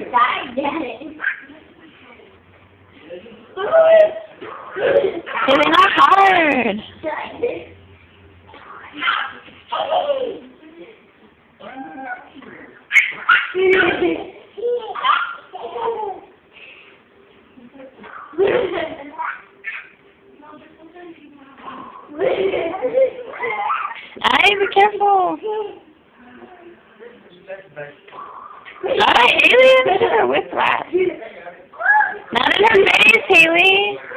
I get it. Haley, not hard. Hey, be careful. Alright, Haley, this is her whiplash. Not in her face, Haley.